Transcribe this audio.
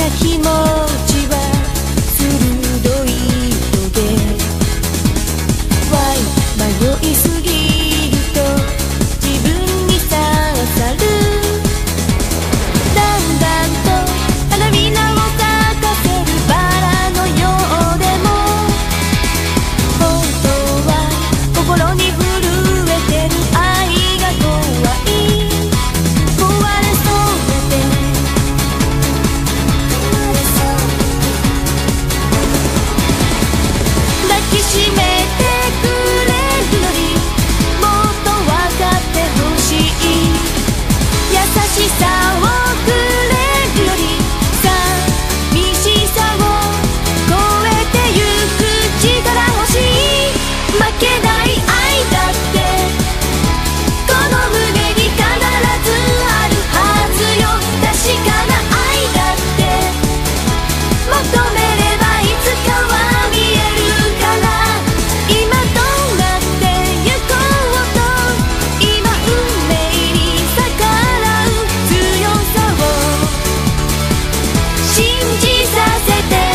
気持ちは鋭いので Why 迷いすぎると自分に刺さるだんだんと花びらを咲かせるバラのようでも本当は心に震えてる愛が怖い壊れそうで抱きしめてくれるよりもっと分かってほしい優しさをくれるより寂しさを超えてゆく力欲しい負けない愛だってこの胸に必ずあるはずよ確かな愛だって求めればいつかは見えるから今となって行こうと今運命に逆らう強さを信じさせて